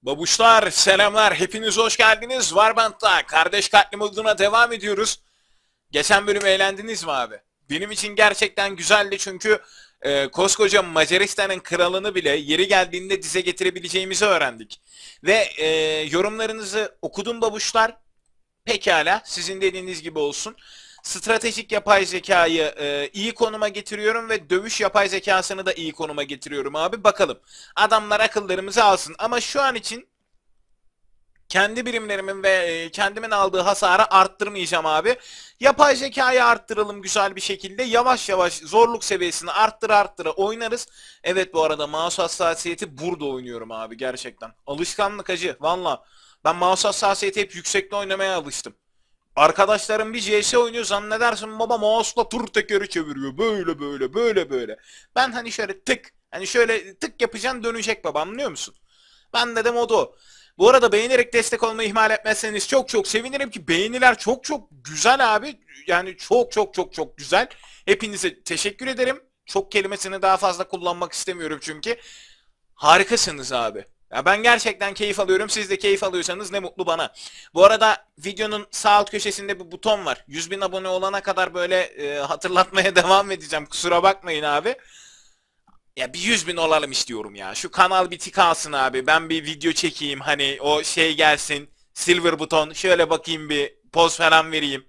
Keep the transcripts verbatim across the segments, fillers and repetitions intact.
Babuşlar selamlar, hepiniz hoş geldiniz. Warband'da kardeş katli moduna devam ediyoruz. Geçen bölüm eğlendiniz mi abi? Benim için gerçekten güzeldi çünkü e, koskoca Macaristan'ın kralını bile yeri geldiğinde dize getirebileceğimizi öğrendik. Ve e, yorumlarınızı okudum babuşlar. Pekala, sizin dediğiniz gibi olsun. Stratejik yapay zekayı e, iyi konuma getiriyorum ve dövüş yapay zekasını da iyi konuma getiriyorum abi. Bakalım. Adamlar akıllarımızı alsın. Ama şu an için kendi birimlerimin ve e, kendimin aldığı hasarı arttırmayacağım abi. Yapay zekayı arttıralım güzel bir şekilde. Yavaş yavaş zorluk seviyesini arttıra arttıra oynarız. Evet, bu arada mouse hassasiyeti burada oynuyorum abi gerçekten. Alışkanlık acı valla. Ben mouse hassasiyeti hep yüksekte oynamaya alıştım. Arkadaşlarım bir C S oynuyor, zannedersin baba mouse'la tur tekeri çeviriyor. Böyle böyle böyle böyle. Ben hani şöyle tık, hani şöyle tık yapacaksın, dönecek baba, anlıyor musun? Ben dedim o da o. Bu arada beğenerek destek olmayı ihmal etmezseniz çok çok sevinirim ki beğeniler çok çok güzel abi. Yani çok çok çok çok güzel. Hepinize teşekkür ederim. Çok kelimesini daha fazla kullanmak istemiyorum çünkü. Harikasınız abi. Ya ben gerçekten keyif alıyorum. Siz de keyif alıyorsanız ne mutlu bana. Bu arada videonun sağ alt köşesinde bir buton var. yüz bin abone olana kadar böyle e, hatırlatmaya devam edeceğim. Kusura bakmayın abi. Ya bir yüz bin olalım istiyorum ya. Şu kanal bir tık alsın abi. Ben bir video çekeyim. Hani o şey gelsin. Silver buton. Şöyle bakayım, bir poz falan vereyim.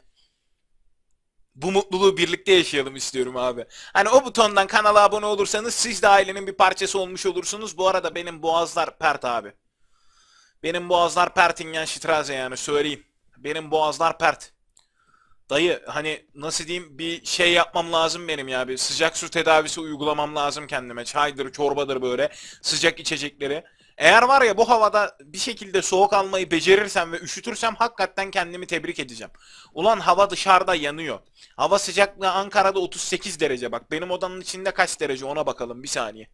Bu mutluluğu birlikte yaşayalım istiyorum abi. Hani o butondan kanala abone olursanız siz de ailenin bir parçası olmuş olursunuz. Bu arada benim boğazlar pert abi. Benim boğazlar pertingen şitraze, yani söyleyeyim. Benim boğazlar pert. Dayı hani nasıl diyeyim, bir şey yapmam lazım benim ya. Bir sıcak su tedavisi uygulamam lazım kendime. Çaydır, çorbadır, böyle sıcak içecekleri. Eğer var ya bu havada bir şekilde soğuk almayı becerirsem ve üşütürsem hakikaten kendimi tebrik edeceğim. Ulan hava dışarıda yanıyor. Hava sıcaklığı Ankara'da otuz sekiz derece bak. Benim odanın içinde kaç derece ona bakalım bir saniye.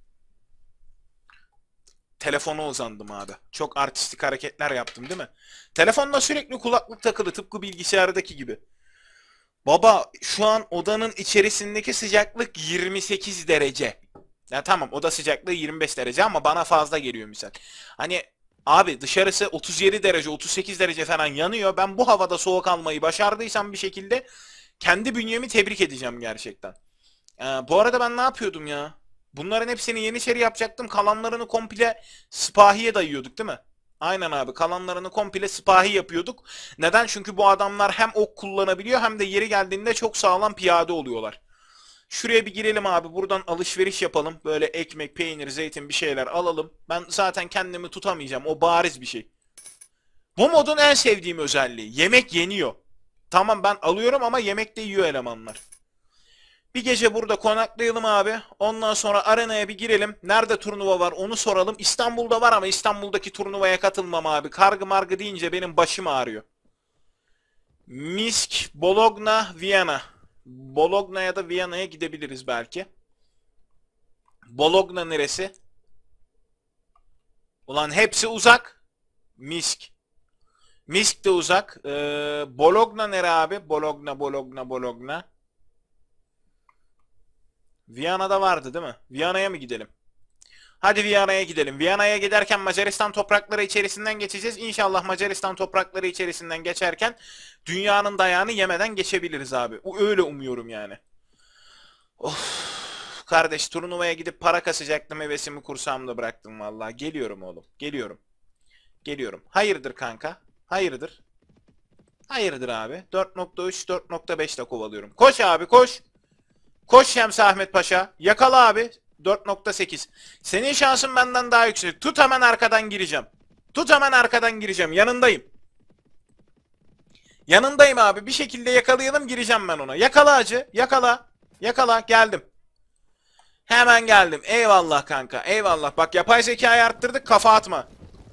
Telefona uzandım abi. Çok artistik hareketler yaptım değil mi? Telefonda sürekli kulaklık takılı, tıpkı bilgisayardaki gibi. Baba şu an odanın içerisindeki sıcaklık yirmi sekiz derece. Ya tamam, oda sıcaklığı yirmi beş derece ama bana fazla geliyor misal. Hani abi dışarısı otuz yedi derece, otuz sekiz derece falan yanıyor. Ben bu havada soğuk almayı başardıysam bir şekilde kendi bünyemi tebrik edeceğim gerçekten. Ee, bu arada ben ne yapıyordum ya? Bunların hepsini Yeniçeri yapacaktım. Kalanlarını komple Sipahi'ye dayıyorduk değil mi? Aynen abi. Kalanlarını komple Sipahi yapıyorduk. Neden? Çünkü bu adamlar hem ok kullanabiliyor hem de yeri geldiğinde çok sağlam piyade oluyorlar. Şuraya bir girelim abi. Buradan alışveriş yapalım. Böyle ekmek, peynir, zeytin bir şeyler alalım. Ben zaten kendimi tutamayacağım. O bariz bir şey. Bu modun en sevdiğim özelliği. Yemek yeniyor. Tamam ben alıyorum ama yemek de yiyor elemanlar. Bir gece burada konaklayalım abi. Ondan sonra arenaya bir girelim. Nerede turnuva var onu soralım. İstanbul'da var ama İstanbul'daki turnuvaya katılmam abi. Kargı margı deyince benim başım ağrıyor. Minsk, Bologna, Viyana. Bologna ya da Viyana'ya gidebiliriz belki. Bologna neresi? Ulan hepsi uzak. Minsk. Minsk de uzak. Ee, Bologna nere abi? Bologna, Bologna, Bologna. Viyana'da vardı değil mi? Viyana'ya mı gidelim? Hadi Viyana'ya gidelim. Viyana'ya giderken Macaristan toprakları içerisinden geçeceğiz. İnşallah Macaristan toprakları içerisinden geçerken dünyanın dayağını yemeden geçebiliriz abi. Öyle umuyorum yani. Of. Kardeş turnuvaya gidip para kasacaktım, hevesimi kursağımda bıraktım vallahi. Geliyorum oğlum. Geliyorum. Geliyorum. Hayırdır kanka? Hayırdır? Hayırdır abi? dört nokta üç dört nokta beş ile kovalıyorum. Koş abi koş. Koş Şemsi Ahmet Paşa. Yakala abi. dört nokta sekiz. Senin şansın benden daha yüksek. Tut, hemen arkadan gireceğim. Tut, hemen arkadan gireceğim. Yanındayım. Yanındayım abi. Bir şekilde yakalayalım, gireceğim ben ona. Yakala acı. Yakala. Yakala. Geldim. Hemen geldim. Eyvallah kanka. Eyvallah. Bak yapay zekayı arttırdık. Kafa atma.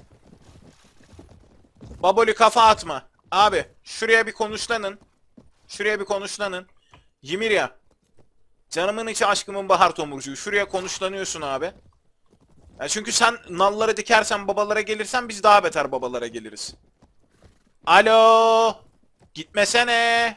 Baboli kafa atma. Abi şuraya bir konuşlanın. Şuraya bir konuşlanın. Yimirya. Canımın içi aşkımın bahar tomurcuğu. Şuraya konuşlanıyorsun abi. Ya çünkü sen nalları dikersen babalara gelirsen biz daha beter babalara geliriz. Alo. Gitmesene.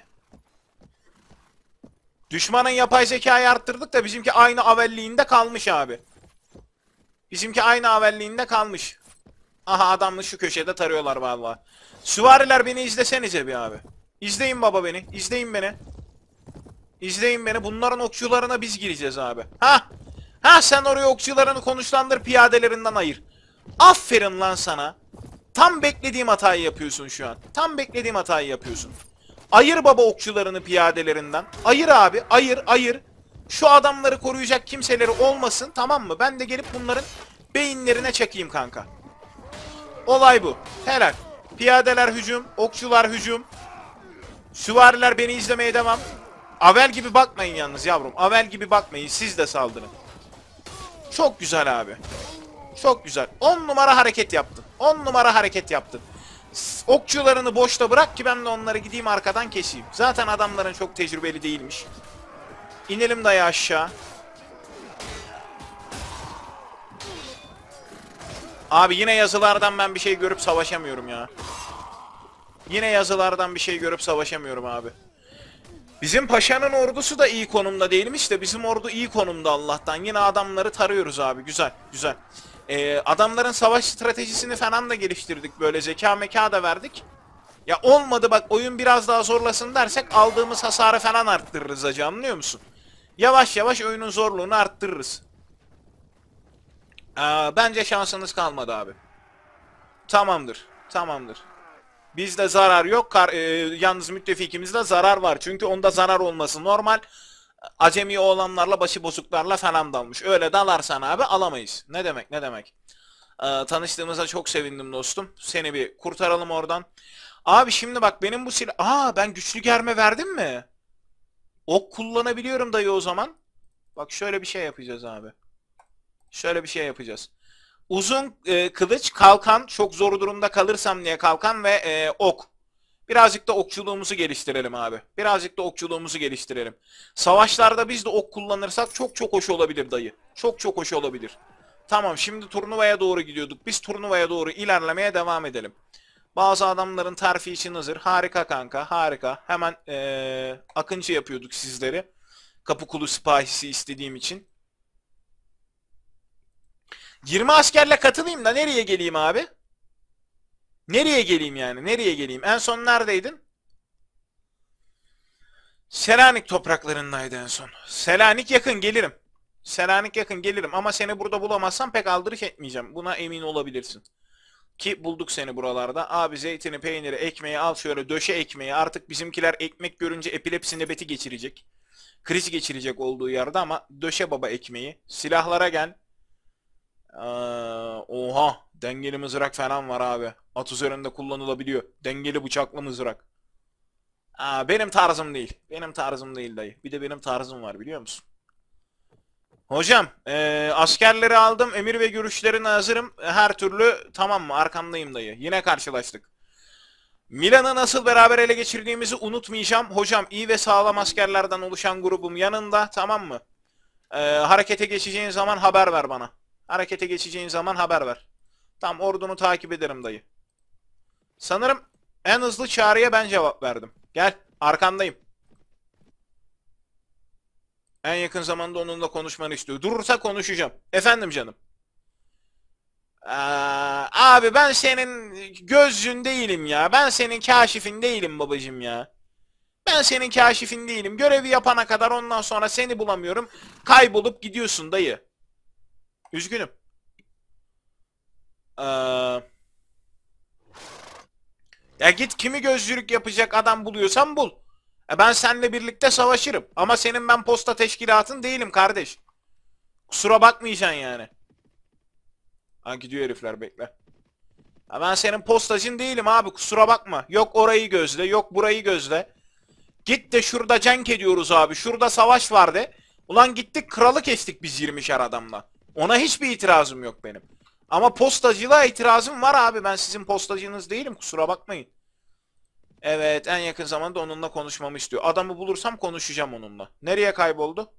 Düşmanın yapay zekayı arttırdık da bizimki aynı avelliğinde kalmış abi. Bizimki aynı avelliğinde kalmış. Aha adamlı şu köşede tarıyorlar vallahi. Süvariler beni izlesenize bir abi. İzleyin baba beni. İzleyin beni. İzleyin beni. Bunların okçularına biz gireceğiz abi. Ha? Ha sen oraya okçularını konuşlandır, piyadelerinden ayır. Aferin lan sana. Tam beklediğim hatayı yapıyorsun şu an. Tam beklediğim hatayı yapıyorsun. Ayır baba okçularını piyadelerinden. Ayır abi. Ayır ayır. Şu adamları koruyacak kimseleri olmasın, tamam mı? Ben de gelip bunların beyinlerine çakayım kanka. Olay bu. Helal. Piyadeler hücum. Okçular hücum. Süvariler beni izlemeye devam. Avel gibi bakmayın yalnız yavrum. Avel gibi bakmayın. Siz de saldırın. Çok güzel abi. Çok güzel. on numara hareket yaptın. on numara hareket yaptın. Okçularını boşta bırak ki ben de onları gideyim arkadan keseyim. Zaten adamların çok tecrübeli değilmiş. İnelim dayı aşağı. Abi yine yazılardan ben bir şey görüp savaşamıyorum ya. Yine yazılardan bir şey görüp savaşamıyorum abi. Bizim paşanın ordusu da iyi konumda değilmiş de bizim ordu iyi konumda Allah'tan. Yine adamları tarıyoruz abi. Güzel, güzel. Ee, adamların savaş stratejisini falan da geliştirdik. Böyle zeka meka da verdik. Ya olmadı bak oyun biraz daha zorlasın dersek aldığımız hasarı falan arttırırız hacı, anlıyor musun? Yavaş yavaş oyunun zorluğunu arttırırız. Ee, bence şansınız kalmadı abi. Tamamdır. Tamamdır. Bizde zarar yok. Kar, e, yalnız müttefikimizde zarar var. Çünkü onda zarar olması normal. Acemi olanlarla, başıbozuklarla falan dalmış. Öyle dalarsan abi alamayız. Ne demek ne demek. Ee, tanıştığımıza çok sevindim dostum. Seni bir kurtaralım oradan. Abi şimdi bak benim bu silah... Aa ben güçlü germe verdim mi? Ok kullanabiliyorum dayı o zaman. Bak şöyle bir şey yapacağız abi. Şöyle bir şey yapacağız. Uzun e, kılıç, kalkan, çok zor durumda kalırsam diye kalkan ve e, ok. Birazcık da okçuluğumuzu geliştirelim abi. Birazcık da okçuluğumuzu geliştirelim. Savaşlarda biz de ok kullanırsak çok çok hoş olabilir dayı. Çok çok hoş olabilir. Tamam şimdi turnuvaya doğru gidiyorduk. Biz turnuvaya doğru ilerlemeye devam edelim. Bazı adamların terfi için hazır. Harika kanka, harika. Hemen e, akıncı yapıyorduk sizleri. Kapıkulu sipahisi istediğim için. yirmi askerle katılayım da nereye geleyim abi? Nereye geleyim yani? Nereye geleyim? En son neredeydin? Selanik topraklarındaydı en son. Selanik yakın gelirim. Selanik yakın gelirim ama seni burada bulamazsam pek aldırış etmeyeceğim. Buna emin olabilirsin. Ki bulduk seni buralarda. Abi zeytini, peyniri, ekmeği al şöyle döşe ekmeği. Artık bizimkiler ekmek görünce epilepsi nöbeti geçirecek. Kriz geçirecek olduğu yerde ama döşe baba ekmeği. Silahlara gel. Ee, oha. Dengeli mızrak falan var abi. At üzerinde kullanılabiliyor. Dengeli bıçaklı mızrak. Aa, benim tarzım değil. Benim tarzım değil dayı. Bir de benim tarzım var biliyor musun? Hocam, ee, askerleri aldım. Emir ve görüşlerine hazırım. Her türlü tamam mı? Arkamdayım dayı. Yine karşılaştık. Milan'ı nasıl beraber ele geçirdiğimizi unutmayacağım. Hocam iyi ve sağlam askerlerden oluşan grubum yanında. Tamam mı? Ee, harekete geçeceğin zaman haber ver bana. Harekete geçeceğin zaman haber ver. Tamam ordunu takip ederim dayı. Sanırım en hızlı çağrıya ben cevap verdim. Gel arkandayım. En yakın zamanda onunla konuşmanı istiyor. Durursa konuşacağım. Efendim canım. Aa, abi ben senin gözcün değilim ya. Ben senin kaşifin değilim babacım ya. Ben senin kaşifin değilim. Görevi yapana kadar ondan sonra seni bulamıyorum. Kaybolup gidiyorsun dayı. Üzgünüm. Ee, ya git kimi gözcülük yapacak adam buluyorsan bul. E ben seninle birlikte savaşırım. Ama senin ben posta teşkilatın değilim kardeş. Kusura bakmayacaksın yani. Ha gidiyor herifler bekle. Ha ben senin postacın değilim abi kusura bakma. Yok orayı gözle yok burayı gözle. Git de şurada cenk ediyoruz abi. Şurada savaş vardı. Ulan gittik kralı kestik biz yirmişer adamla. Ona hiçbir itirazım yok benim. Ama postacılığa itirazım var abi. Ben sizin postacınız değilim kusura bakmayın. Evet en yakın zamanda onunla konuşmamı istiyor. Adamı bulursam konuşacağım onunla. Nereye kayboldu?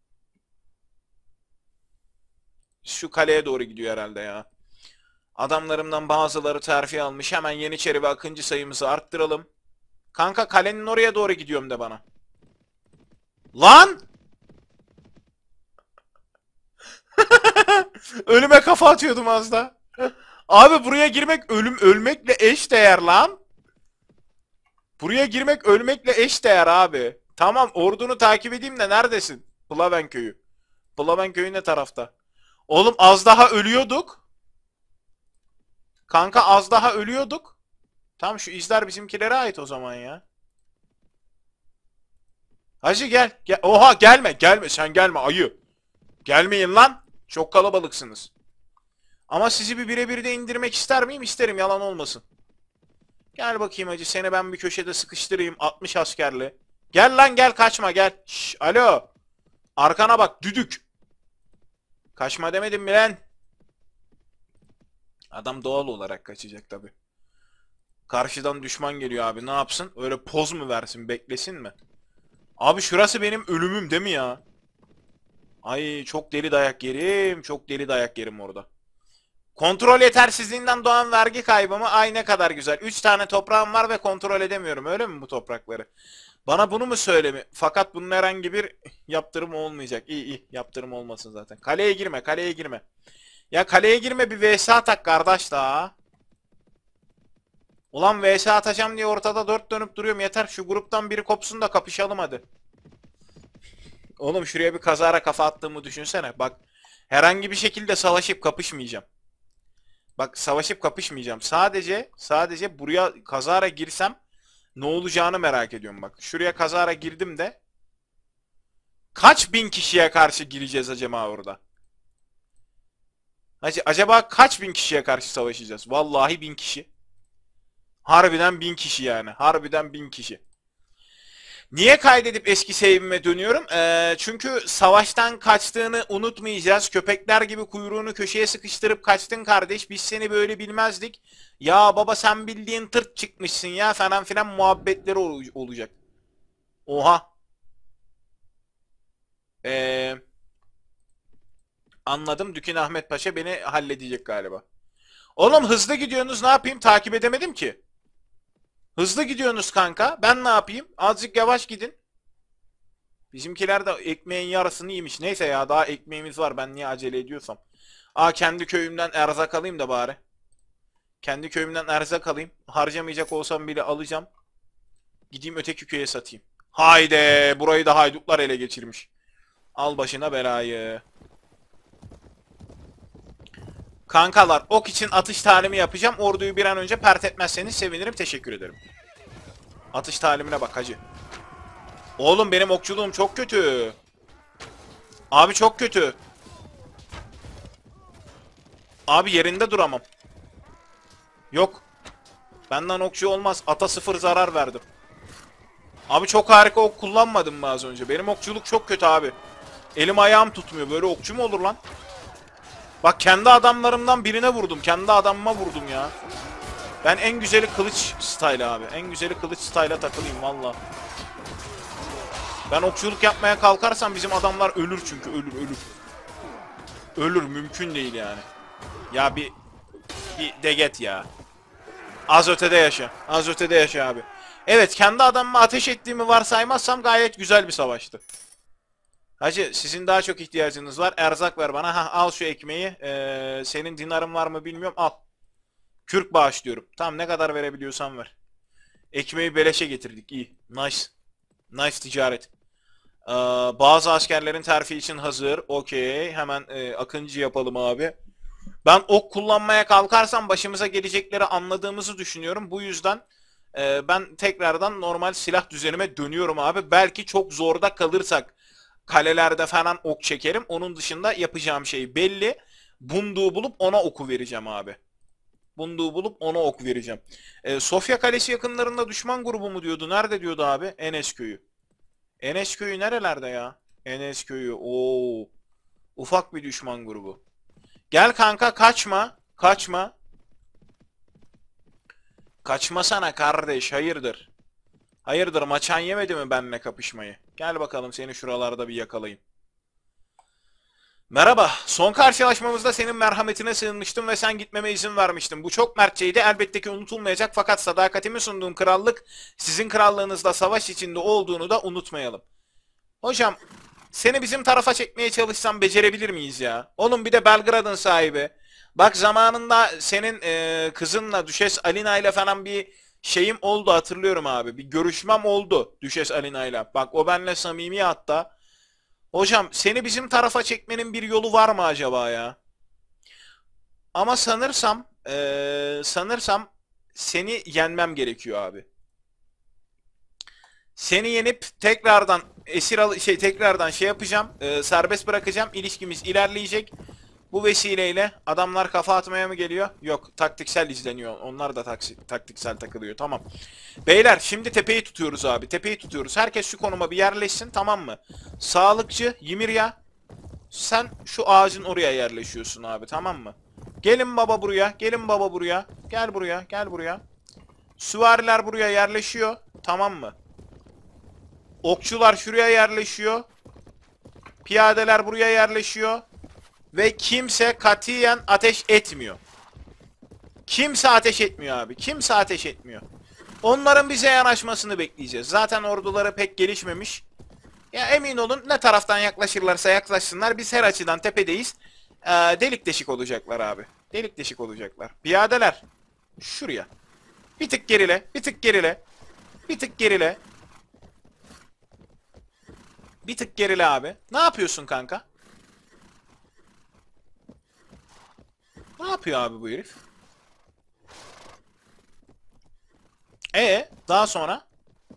Şu kaleye doğru gidiyor herhalde ya. Adamlarımdan bazıları terfi almış. Hemen Yeniçeri ve Akıncı sayımızı arttıralım. Kanka kalenin oraya doğru gidiyorum de bana. Lan! Ölüme kafa atıyordum az da. Abi buraya girmek ölüm ölmekle eş değer lan. Buraya girmek ölmekle eş değer abi. Tamam, ordunu takip edeyim de neredesin? Plaven köyü. Plaven köyü ne tarafta? Oğlum az daha ölüyorduk. Kanka az daha ölüyorduk. Tamam, şu izler bizimkilere ait o zaman ya. Hacı gel. Gel. Oha, gelme gelme sen, gelme ayı. Gelmeyin lan. Çok kalabalıksınız. Ama sizi bir birebir de indirmek ister miyim? İsterim, yalan olmasın. Gel bakayım hacı, seni ben bir köşede sıkıştırayım altmış askerli. Gel lan gel, kaçma gel. Şş, alo. Arkana bak düdük. Kaçma demedim mi lan? Adam doğal olarak kaçacak tabi. Karşıdan düşman geliyor abi, ne yapsın? Öyle poz mu versin, beklesin mi? Abi şurası benim ölümüm değil mi ya? Ay çok deli dayak yerim. Çok deli dayak yerim orada. Kontrol yetersizliğinden doğan vergi kaybı mı? Ay ne kadar güzel. üç tane toprağım var ve kontrol edemiyorum. Öyle mi bu toprakları? Bana bunu mu söylemi? Fakat bunun herhangi bir yaptırım olmayacak. İyi iyi, yaptırım olmasın zaten. Kaleye girme, kaleye girme. Ya kaleye girme, bir V S atak kardeş daha. Ulan V S atacağım diye ortada dört dönüp duruyorum. Yeter şu gruptan biri kopsun da kapışalım hadi. Oğlum şuraya bir kazara kafa attığımı düşünsene. Bak herhangi bir şekilde savaşıp kapışmayacağım. Bak savaşıp kapışmayacağım. Sadece sadece buraya kazara girsem ne olacağını merak ediyorum bak. Şuraya kazara girdim de kaç bin kişiye karşı gireceğiz acaba orada? Acaba kaç bin kişiye karşı savaşacağız? Vallahi bin kişi. Harbiden bin kişi yani. Harbiden bin kişi. Niye kaydedip eski save'ime dönüyorum? Ee, çünkü savaştan kaçtığını unutmayacağız. Köpekler gibi kuyruğunu köşeye sıkıştırıp kaçtın kardeş. Biz seni böyle bilmezdik. Ya baba sen bildiğin tırt çıkmışsın ya falan filan muhabbetleri ol olacak. Oha. Ee, anladım. Dükün Ahmet Paşa beni halledecek galiba. Oğlum hızlı gidiyorsunuz, ne yapayım? Takip edemedim ki. Hızlı gidiyorsunuz kanka. Ben ne yapayım? Azıcık yavaş gidin. Bizimkiler de ekmeğin yarısını yemiş. Neyse ya, daha ekmeğimiz var. Ben niye acele ediyorsam. Aa, kendi köyümden erzak alayım da bari. Kendi köyümden erzak alayım. Harcamayacak olsam bile alacağım. Gideyim öteki köye satayım. Haydi. Burayı da haydutlar ele geçirmiş. Al başına belayı. Kankalar, ok için atış talimi yapacağım. Orduyu bir an önce pert etmezseniz sevinirim. Teşekkür ederim. Atış talimine bak hacı. Oğlum benim okçuluğum çok kötü. Abi çok kötü. Abi yerinde duramam. Yok. Benden okçu olmaz. Ata sıfır zarar verdim. Abi çok harika ok kullanmadım mı az önce? Benim okçuluk çok kötü abi. Elim ayağım tutmuyor. Böyle okçu mu olur lan? Bak kendi adamlarımdan birine vurdum. Kendi adamıma vurdum ya. Ben en güzeli kılıç style abi. En güzeli kılıç style'a takılayım valla. Ben okçuluk yapmaya kalkarsam bizim adamlar ölür çünkü. Ölür ölür. Ölür, mümkün değil yani. Ya bir... Bir deget ya. Az ötede yaşa. Az ötede yaşa abi. Evet, kendi adamıma ateş ettiğimi varsaymazsam gayet güzel bir savaştı. Hacı sizin daha çok ihtiyacınız var. Erzak ver bana. Hah, al şu ekmeği. Ee, senin dinarın var mı bilmiyorum. Al. Kürk bağışlıyorum. Tamam, ne kadar verebiliyorsan ver. Ekmeği beleşe getirdik. İyi. Nice. Nice ticaret. Ee, bazı askerlerin terfi için hazır. Okey. Hemen e, Akıncı yapalım abi. Ben ok kullanmaya kalkarsam başımıza gelecekleri anladığımızı düşünüyorum. Bu yüzden e, ben tekrardan normal silah düzenime dönüyorum abi. Belki çok zorda kalırsak kalelerde falan ok çekerim. Onun dışında yapacağım şey belli. Bunduğu bulup ona oku vereceğim abi. Bunduğu bulup ona ok vereceğim. E, Sofya Kalesi yakınlarında düşman grubu mu diyordu? Nerede diyordu abi? Enes köyü. Enes köyü nerelerde ya? Enes köyü. Oo. Ufak bir düşman grubu. Gel kanka, kaçma. Kaçma. Kaçmasana kardeş, hayırdır? Hayırdır, maçan yemedi mi benimle kapışmayı? Gel bakalım seni şuralarda bir yakalayayım. Merhaba. Son karşılaşmamızda senin merhametine sığınmıştım ve sen gitmeme izin vermiştin. Bu çok mertçeydi. Elbette ki unutulmayacak, fakat sadakatimi sunduğum krallık sizin krallığınızda savaş içinde olduğunu da unutmayalım. Hocam, seni bizim tarafa çekmeye çalışsam becerebilir miyiz ya? Oğlum bir de Belgrad'ın sahibi. Bak zamanında senin e, kızınla Düşes Alina ile falan bir şeyim oldu, hatırlıyorum abi. Bir görüşmem oldu Düşes Alina ile. Bak o benimle samimi hatta. Hocam seni bizim tarafa çekmenin bir yolu var mı acaba ya? Ama sanırsam e, sanırsam seni yenmem gerekiyor abi. Seni yenip tekrardan esir al şey tekrardan şey yapacağım. E, serbest bırakacağım. İlişkimiz ilerleyecek. Bu vesileyle adamlar kafa atmaya mı geliyor? Yok, taktiksel izleniyor. Onlar da taksi, taktiksel takılıyor. Tamam. Beyler şimdi tepeyi tutuyoruz abi. Tepeyi tutuyoruz. Herkes şu konuma bir yerleşsin, tamam mı? Sağlıkçı Ymirya, sen şu ağacın oraya yerleşiyorsun abi, tamam mı? Gelin baba buraya. Gelin baba buraya. Gel buraya. Gel buraya. Süvariler buraya yerleşiyor. Tamam mı? Okçular şuraya yerleşiyor. Piyadeler buraya yerleşiyor. Ve kimse katiyen ateş etmiyor. Kimse ateş etmiyor abi. Kimse ateş etmiyor. Onların bize yanaşmasını bekleyeceğiz. Zaten orduları pek gelişmemiş. Ya emin olun, ne taraftan yaklaşırlarsa yaklaşsınlar, biz her açıdan tepedeyiz. Ee, delik deşik olacaklar abi. Delik deşik olacaklar. Piyadeler şuraya. Bir tık gerile. Bir tık gerile. Bir tık gerile. Bir tık gerile abi. Ne yapıyorsun kanka? Ne yapıyor abi bu herif? E daha sonra?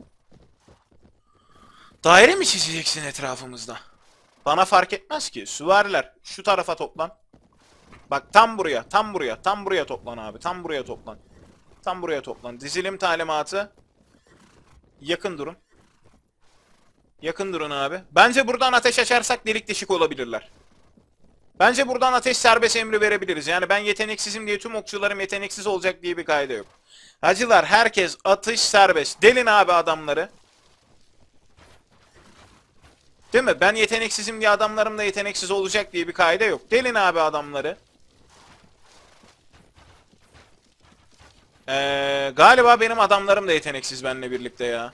Daire mi çizeceksin etrafımızda? Bana fark etmez ki. Süvariler şu tarafa toplan. Bak tam buraya, tam buraya, tam buraya toplan abi. Tam buraya toplan. Tam buraya toplan. Dizilim talimatı. Yakın durun. Yakın durun abi. Bence buradan ateş açarsak delik deşik olabilirler. Bence buradan ateş serbest emri verebiliriz. Yani ben yeteneksizim diye tüm okçularım yeteneksiz olacak diye bir kayda yok. Hacılar, herkes atış serbest. Delin abi adamları. Değil mi? Ben yeteneksizim diye adamlarım da yeteneksiz olacak diye bir kaide yok. Delin abi adamları. Ee, galiba benim adamlarım da yeteneksiz benimle birlikte ya.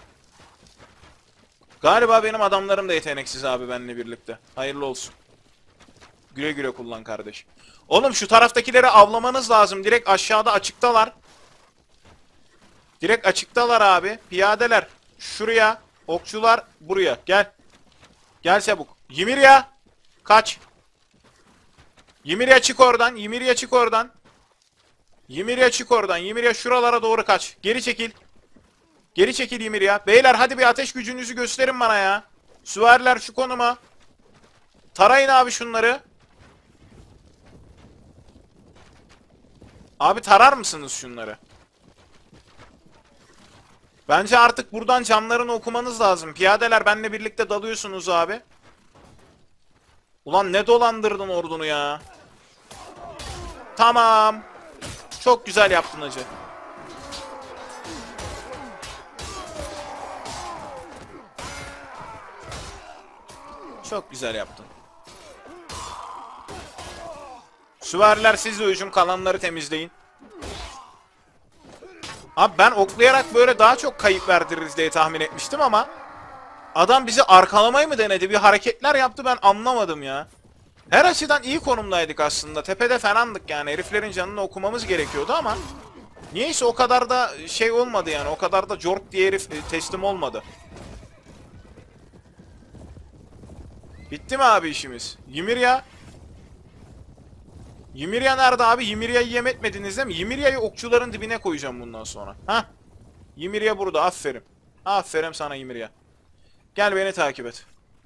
Galiba benim adamlarım da yeteneksiz abi benimle birlikte. Hayırlı olsun. Güle güle kullan kardeş. Oğlum şu taraftakileri avlamanız lazım. Direkt aşağıda açıktalar. Direkt açıktalar abi. Piyadeler şuraya. Okçular buraya. Gel. Gel çabuk. Ymirya. Kaç. Ymirya çık oradan. Ymirya çık oradan. Ymirya çık oradan. Ymirya şuralara doğru kaç. Geri çekil. Geri çekil Ymirya. Beyler hadi bir ateş gücünüzü gösterin bana ya. Süvariler şu konuma. Tarayın abi şunları. Abi tarar mısınız şunları? Bence artık buradan camlarını okumanız lazım. Piyadeler benimle birlikte dalıyorsunuz abi. Ulan ne dolandırdın ordunu ya. Tamam. Çok güzel yaptın hacı. Çok güzel yaptın. Süvariler siz de hücum, kalanları temizleyin. Abi ben oklayarak böyle daha çok kayıp verdiririz diye tahmin etmiştim ama adam bizi arkalamayı mı denedi? Bir hareketler yaptı, ben anlamadım ya. Her açıdan iyi konumdaydık aslında. Tepede falandık yani. Heriflerin canını okumamız gerekiyordu ama niyeyse o kadar da şey olmadı yani. O kadar da cort diye herif teslim olmadı. Bitti mi abi işimiz? Ymirya. Ymirya nerede abi? Ymirya'yı yem etmediniz değil mi? Ymirya'yı okçuların dibine koyacağım bundan sonra. Hah. Ymirya burada. Aferin. Aferin sana Ymirya. Gel beni takip et.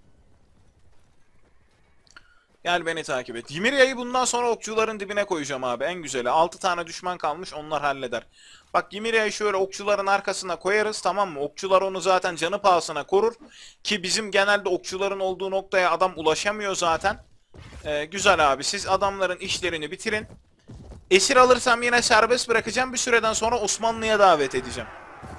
Gel beni takip et. Ymirya'yı bundan sonra okçuların dibine koyacağım abi. En güzeli. altı tane düşman kalmış. Onlar halleder. Bak Ymirya'yı şöyle okçuların arkasına koyarız, tamam mı? Okçular onu zaten canı pahasına korur. Ki bizim genelde okçuların olduğu noktaya adam ulaşamıyor zaten. Ee, güzel abi. Siz adamların işlerini bitirin. Esir alırsam yine serbest bırakacağım. Bir süreden sonra Osmanlı'ya davet edeceğim.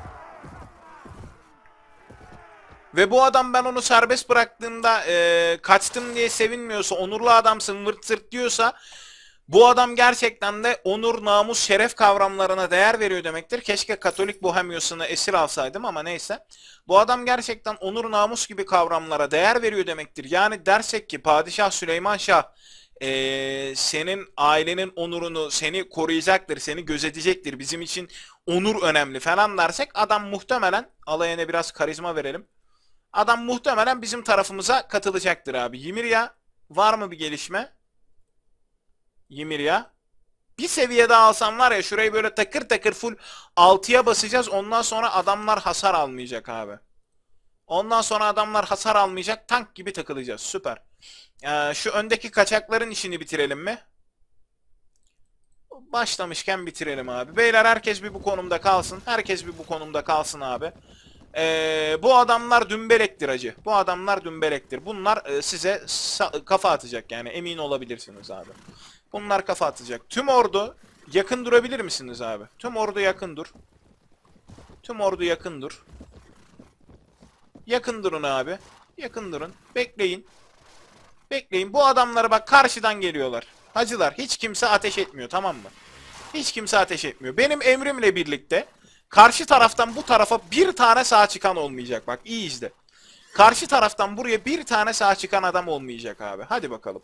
Ve bu adam ben onu serbest bıraktığımda e, kaçtım diye sevinmiyorsa, onurlu adamsın vırt sırt diyorsa, bu adam gerçekten de onur, namus, şeref kavramlarına değer veriyor demektir. Keşke Katolik Bohemios'unu esir alsaydım ama neyse. Bu adam gerçekten onur, namus gibi kavramlara değer veriyor demektir. Yani dersek ki Padişah Süleyman Şah Ee, senin ailenin onurunu, seni koruyacaktır, seni gözetecektir. Bizim için onur önemli falan dersek adam muhtemelen, alayına biraz karizma verelim. Adam muhtemelen bizim tarafımıza katılacaktır abi. Ymirya, var mı bir gelişme? Ymirya. Bir seviye daha alsam var ya, şurayı böyle takır takır full altıya basacağız. Ondan sonra adamlar hasar almayacak abi. Ondan sonra adamlar hasar almayacak. Tank gibi takılacağız. Süper. Ee, şu öndeki kaçakların işini bitirelim mi? Başlamışken bitirelim abi. Beyler herkes bir bu konumda kalsın. Herkes bir bu konumda kalsın abi. Ee, bu adamlar dümbelektir acı. Bu adamlar dümbelektir. Bunlar e, size kafa atacak yani, emin olabilirsiniz abi. Bunlar kafa atacak. Tüm ordu yakın durabilir misiniz abi? Tüm ordu yakın dur. Tüm ordu yakın dur. Yakın durun abi. Yakın durun. Bekleyin. Bekleyin. Bu adamlara bak, karşıdan geliyorlar. Hacılar, hiç kimse ateş etmiyor, tamam mı? Hiç kimse ateş etmiyor. Benim emrimle birlikte karşı taraftan bu tarafa bir tane sağ çıkan olmayacak. Bak iyi izle. Karşı taraftan buraya bir tane sağ çıkan adam olmayacak abi. Hadi bakalım.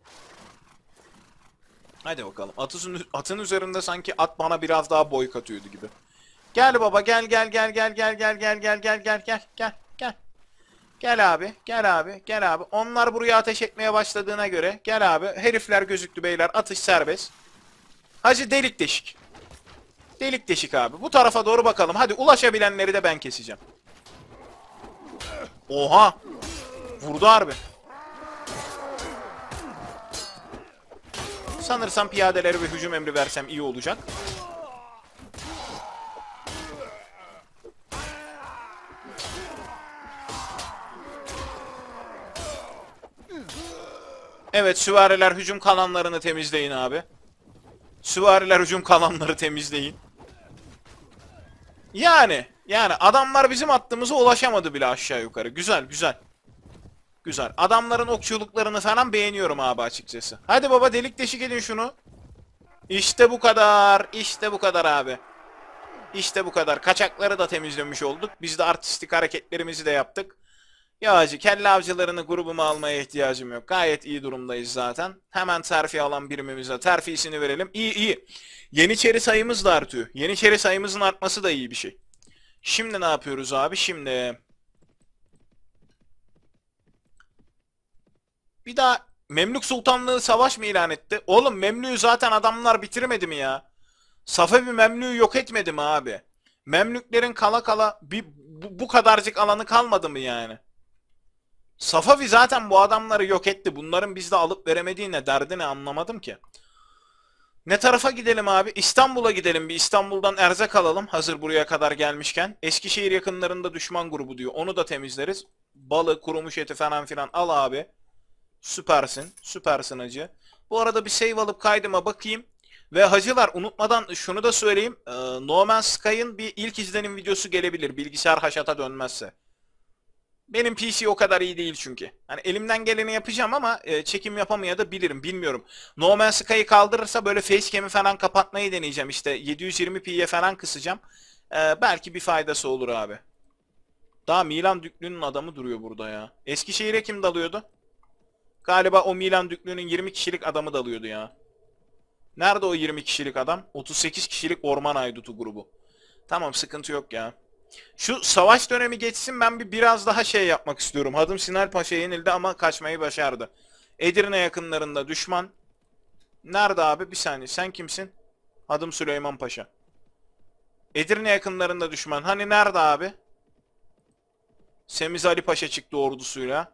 Hadi bakalım. Atın, atın üzerinde sanki at bana biraz daha boy katıyordu gibi. Gel baba, gel gel gel gel gel gel gel gel gel gel gel gel gel. Gel abi, gel abi, gel abi. Onlar buraya ateş etmeye başladığına göre gel abi. Herifler gözüktü beyler. Atış serbest. Hacı delik deşik. Delik deşik abi. Bu tarafa doğru bakalım. Hadi ulaşabilenleri de ben keseceğim. Oha. Vurdu harbi. Sanırsam piyadelere bir hücum emri versem iyi olacak. Evet, süvariler hücum kalanlarını temizleyin abi. Süvariler hücum kalanları temizleyin. Yani, yani adamlar bizim hattımıza ulaşamadı bile aşağı yukarı. Güzel, güzel. Güzel. Adamların okçuluklarını falan beğeniyorum abi açıkçası. Hadi baba, delik deşik edin şunu. İşte bu kadar. İşte bu kadar abi. İşte bu kadar. Kaçakları da temizlemiş olduk. Biz de artistik hareketlerimizi de yaptık. Ya hacı, kelle avcılarını grubuma almaya ihtiyacım yok. Gayet iyi durumdayız zaten. Hemen terfi alan birimimize terfisini verelim. İyi iyi. Yeniçeri sayımız da artıyor. Yeniçeri sayımızın artması da iyi bir şey. Şimdi ne yapıyoruz abi? Şimdi bir daha Memlük Sultanlığı savaş mı ilan etti? Oğlum Memlük'ü zaten adamlar bitirmedi mi ya? Safevi Memlük'ü yok etmedi mi abi? Memlüklerin kala kala bir bu, bu kadarcık alanı kalmadı mı yani? Safavi zaten bu adamları yok etti. Bunların bizde alıp veremediği ne, derdi ne, anlamadım ki. Ne tarafa gidelim abi? İstanbul'a gidelim. Bir İstanbul'dan erzak alalım. Hazır buraya kadar gelmişken. Eskişehir yakınlarında düşman grubu diyor. Onu da temizleriz. Balı, kurumuş eti falan filan al abi. Süpersin. Süpersin hacı. Bu arada bir save alıp kaydıma bakayım. Ve hacılar, unutmadan şunu da söyleyeyim. Ee, No Man's Sky'ın bir ilk izlenim videosu gelebilir. Bilgisayar haşata dönmezse. Benim P C o kadar iyi değil çünkü. Hani elimden geleni yapacağım ama e, çekim yapamaya da bilirim. Bilmiyorum. No Man's Sky'ı kaldırırsa böyle facecam'i falan kapatmayı deneyeceğim. İşte yedi yüz yirmi p'ye falan kısacağım. E, belki bir faydası olur abi. Daha Milan Düklü'nün adamı duruyor burada ya. Eskişehir'e kim dalıyordu? Galiba o Milan Düklü'nün yirmi kişilik adamı dalıyordu ya. Nerede o yirmi kişilik adam? otuz sekiz kişilik Orman Aydutu grubu. Tamam, sıkıntı yok ya. Şu savaş dönemi geçsin, ben bir biraz daha şey yapmak istiyorum. Hadım Sinal Paşa yenildi ama kaçmayı başardı. Edirne yakınlarında düşman. Nerede abi? Bir saniye. Sen kimsin? Hadım Süleyman Paşa. Edirne yakınlarında düşman. Hani nerede abi? Semiz Ali Paşa çıktı ordusuyla.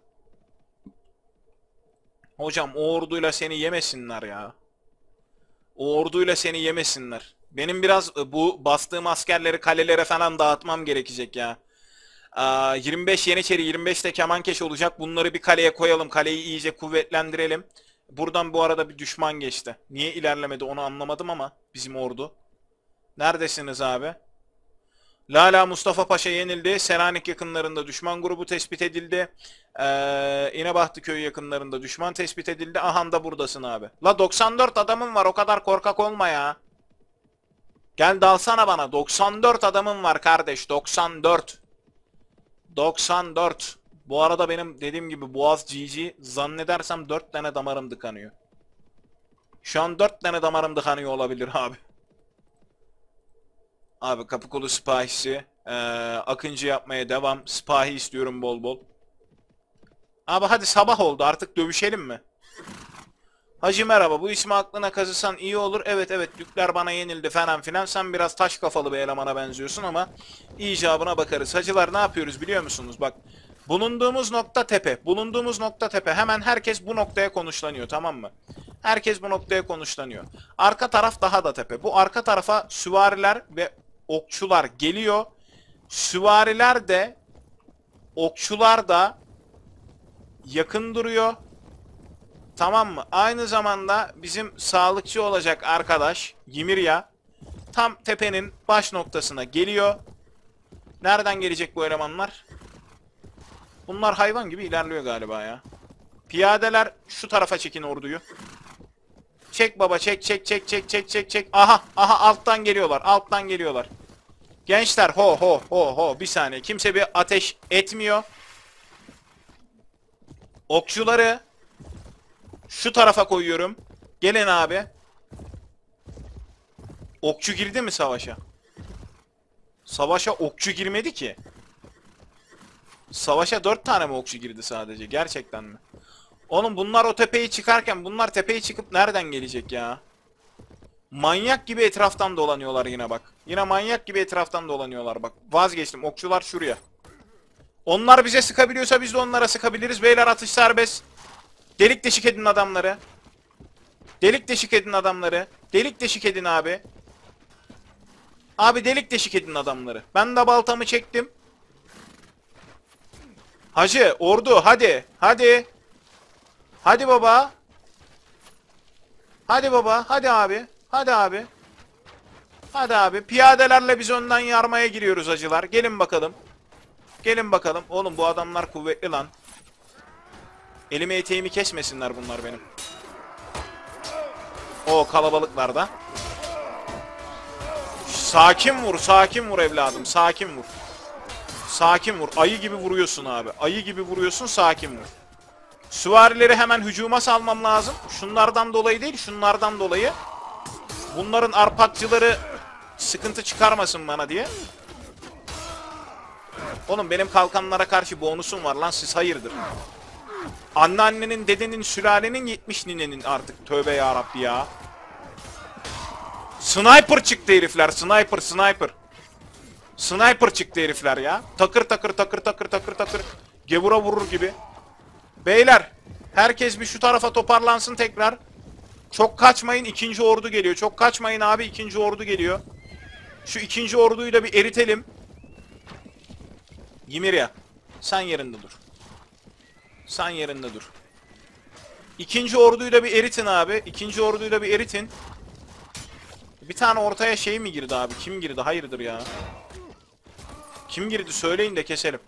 Hocam o orduyla seni yemesinler ya. O orduyla seni yemesinler. Benim biraz bu bastığım askerleri kalelere falan dağıtmam gerekecek ya. Aa, yirmi beş Yeniçeri, yirmi beş de Kemankeş olacak. Bunları bir kaleye koyalım. Kaleyi iyice kuvvetlendirelim. Buradan bu arada bir düşman geçti. Niye ilerlemedi onu anlamadım ama bizim ordu. Neredesiniz abi? Lala Mustafa Paşa yenildi. Selanik yakınlarında düşman grubu tespit edildi. Ee, İnebahtı köyü yakınlarında düşman tespit edildi. Aha da buradasın abi. La doksan dört adamım var, o kadar korkak olma ya. Gel dalsana bana. doksan dört adamım var kardeş. doksan dört. doksan dört. Bu arada benim dediğim gibi Boğaz G G. Zannedersem dört tane damarım tıkanıyor. Şu an dört tane damarım tıkanıyor olabilir abi. Abi kapı kolu sipahisi. Ee, Akıncı yapmaya devam. Sipahi istiyorum bol bol. Abi hadi sabah oldu, artık dövüşelim mi? Hacı merhaba, bu ismi aklına kazısan iyi olur. Evet evet, Dükler bana yenildi falan filan. Sen biraz taş kafalı bir elemana benziyorsun ama icabına bakarız. Hacılar ne yapıyoruz biliyor musunuz? Bak, bulunduğumuz nokta tepe. Bulunduğumuz nokta tepe. Hemen herkes bu noktaya konuşlanıyor, tamam mı? Herkes bu noktaya konuşlanıyor. Arka taraf daha da tepe. Bu arka tarafa süvariler ve okçular geliyor. Süvariler de okçular da yakın duruyor. Tamam mı? Aynı zamanda bizim sağlıkçı olacak arkadaş Yimirya tam tepenin baş noktasına geliyor. Nereden gelecek bu elemanlar? Bunlar hayvan gibi ilerliyor galiba ya. Piyadeler şu tarafa çekin orduyu. Çek baba, çek çek çek çek çek çek çek. Aha aha, alttan geliyorlar, alttan geliyorlar. Gençler ho ho ho ho, bir saniye, kimse bir ateş etmiyor. Okçuları şu tarafa koyuyorum. Gelin abi. Okçu girdi mi savaşa? Savaşa okçu girmedi ki. Savaşa dört tane mi okçu girdi sadece? Gerçekten mi? Oğlum bunlar o tepeyi çıkarken bunlar tepeyi çıkıp nereden gelecek ya? Manyak gibi etraftan dolanıyorlar yine bak. Yine manyak gibi etraftan dolanıyorlar bak. Vazgeçtim. Okçular şuraya. Onlar bize sıkabiliyorsa biz de onlara sıkabiliriz. Beyler atış serbest. Delik deşik edin adamları. Delik deşik edin adamları. Delik deşik edin abi. Abi delik deşik edin adamları. Ben de baltamı çektim. Hacı, ordu hadi. Hadi. Hadi baba. Hadi baba. Hadi abi. Hadi abi. Hadi abi. Piyadelerle biz önden yarmaya giriyoruz hacılar. Gelin bakalım. Gelin bakalım. Oğlum bu adamlar kuvvetli lan. Elimi eteğimi kesmesinler bunlar benim. O kalabalıklarda. Sakin vur, sakin vur evladım. Sakin vur. Sakin vur. Ayı gibi vuruyorsun abi. Ayı gibi vuruyorsun, sakin vur. Süvarileri hemen hücuma salmam lazım. Şunlardan dolayı değil, şunlardan dolayı. Bunların arpakçıları sıkıntı çıkarmasın bana diye. Oğlum benim kalkanlara karşı bonusum var lan, siz hayırdır? Anneannenin, dedenin, sülalenin, yetmiş ninenin artık. Tövbe yarabbi ya. Sniper çıktı herifler. Sniper, sniper. Sniper çıktı herifler ya. Takır takır takır takır takır takır. Gevura vurur gibi. Beyler, herkes bir şu tarafa toparlansın tekrar. Çok kaçmayın, ikinci ordu geliyor. Çok kaçmayın abi, ikinci ordu geliyor. Şu ikinci orduyu da bir eritelim. Yimirya, sen yerinde dur. Sen yerinde dur. İkinci orduyu da bir eritin abi. İkinci orduyu da bir eritin. Bir tane ortaya şey mi girdi abi? Kim girdi? Hayırdır ya? Kim girdi? Söyleyin de keselim.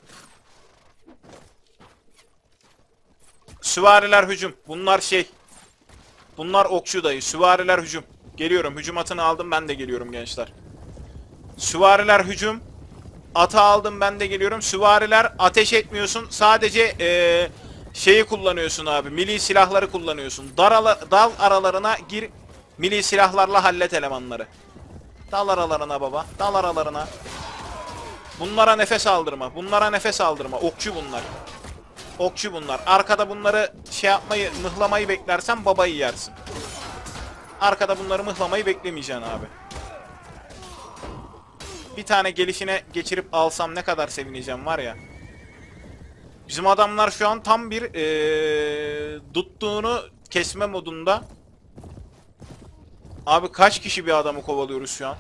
Süvariler hücum. Bunlar şey. Bunlar okçu dayı. Süvariler hücum. Geliyorum. Hücum atını aldım. Ben de geliyorum gençler. Süvariler hücum. Atı aldım. Ben de geliyorum. Süvariler ateş etmiyorsun. Sadece ee, şeyi kullanıyorsun abi. Milli silahları kullanıyorsun. Dar ala, dal aralarına gir. Milli silahlarla hallet elemanları. Dal aralarına baba. Dal aralarına. Bunlara nefes aldırma. Bunlara nefes aldırma. Okçu bunlar. Okçu bunlar. Arkada bunları şey yapmayı, mıhlamayı beklersen babayı yersin. Arkada bunları mıhlamayı beklemeyeceksin abi. Bir tane gelişine geçirip alsam ne kadar sevineceğim var ya. Bizim adamlar şu an tam bir ee, tuttuğunu kesme modunda. Abi kaç kişi bir adamı kovalıyoruz şu an?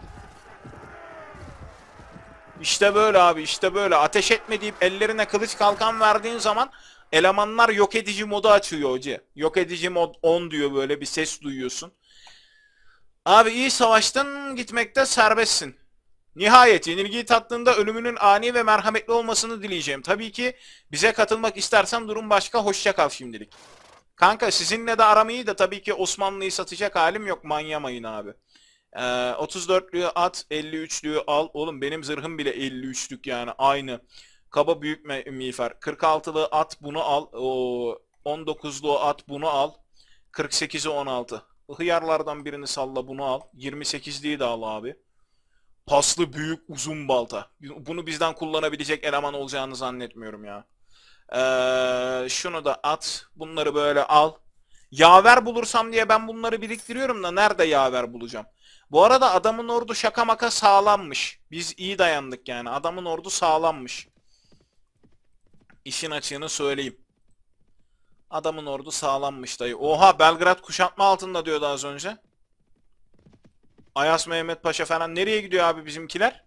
İşte böyle abi, işte böyle. Ateş etme deyip ellerine kılıç kalkan verdiğin zaman elemanlar yok edici modu açıyor hoca. Yok edici mod on diyor, böyle bir ses duyuyorsun. Abi iyi savaştın, gitmekte serbestsin. Nihayet yenilgiyi tattığında ölümünün ani ve merhametli olmasını dileyeceğim. Tabii ki bize katılmak istersen durum başka, hoşça kal şimdilik. Kanka sizinle de aram iyi de tabii ki Osmanlı'yı satacak halim yok, manyamayın abi. Ee, otuz dörtlüğü at, elli üçlüğü al. Oğlum benim zırhım bile elli üçlük yani, aynı. Kaba büyük miğfer. kırk altılığı at, bunu al. O on dokuzluğu at, bunu al. kırk sekizi on altı. Hıyarlardan birini salla, bunu al. yirmi sekizliği de al abi. Paslı büyük uzun balta. Bunu bizden kullanabilecek eleman olacağını zannetmiyorum ya. Ee, şunu da at. Bunları böyle al. Yaver bulursam diye ben bunları biriktiriyorum da nerede yaver bulacağım? Bu arada adamın ordu şaka maka sağlammış. Biz iyi dayandık yani. Adamın ordu sağlammış. İşin açığını söyleyeyim. Adamın ordu sağlammış dayı. Oha, Belgrad kuşatma altında diyordu az önce. Ayas Mehmet Paşa falan nereye gidiyor abi bizimkiler?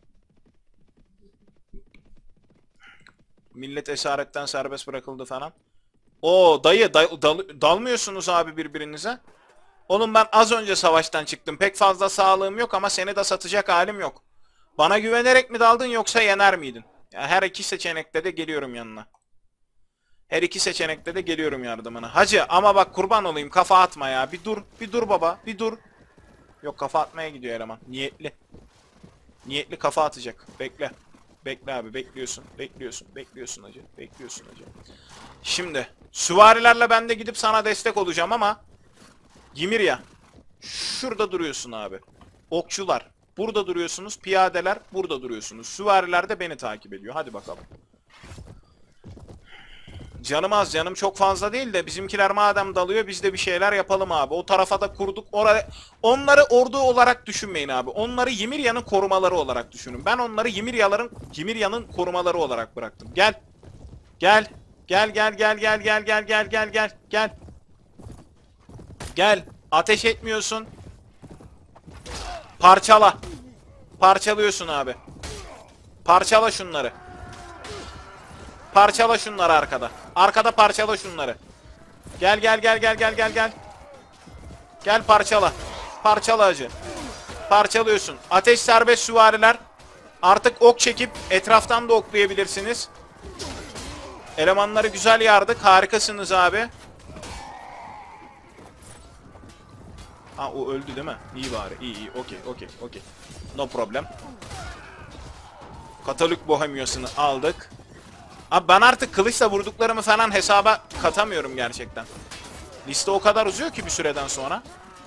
Millet esaretten serbest bırakıldı falan. Oo dayı dal, dal, dalmıyorsunuz abi birbirinize. Oğlum ben az önce savaştan çıktım. Pek fazla sağlığım yok ama seni de satacak halim yok. Bana güvenerek mi daldın yoksa yener miydin? Ya her iki seçenekte de geliyorum yanına. Her iki seçenekte de geliyorum yardımına. Hacı ama bak kurban olayım, kafa atma ya. Bir dur, bir dur baba, bir dur. Yok, kafa atmaya gidiyor eleman. Niyetli. Niyetli kafa atacak. Bekle. Bekle abi, bekliyorsun. Bekliyorsun. Bekliyorsun hacı. Bekliyorsun hacı. Şimdi süvarilerle ben de gidip sana destek olacağım ama Yimirya, şurada duruyorsun abi. Okçular burada duruyorsunuz. Piyadeler burada duruyorsunuz. Süvariler de beni takip ediyor. Hadi bakalım. Canım az, canım çok fazla değil de bizimkiler madem dalıyor biz de bir şeyler yapalım abi. O tarafa da kurduk. Oraya, onları ordu olarak düşünmeyin abi. Onları Yimirya'nın korumaları olarak düşünün. Ben onları Yimirya'ların Yimirya'nın korumaları olarak bıraktım. Gel. Gel. Gel gel gel gel gel gel gel gel gel gel. Gel. Ateş etmiyorsun. Parçala. Parçalıyorsun abi. Parçala şunları. Parçala şunları arkada. Arkada parçala şunları. Gel gel gel gel gel gel gel. Gel parçala. Parçala hacı. Parçalıyorsun. Ateş serbest süvariler. Artık ok çekip etraftan da oklayabilirsiniz. Elemanları güzel yardık. Harikasınız abi. Ha, o öldü değil mi? İyi bari. İyi iyi. Okey okey okey. No problem. Katolik Bohemios'unu aldık. Abi ben artık kılıçla vurduklarımı falan hesaba katamıyorum gerçekten. Liste o kadar uzuyor ki bir süreden sonra.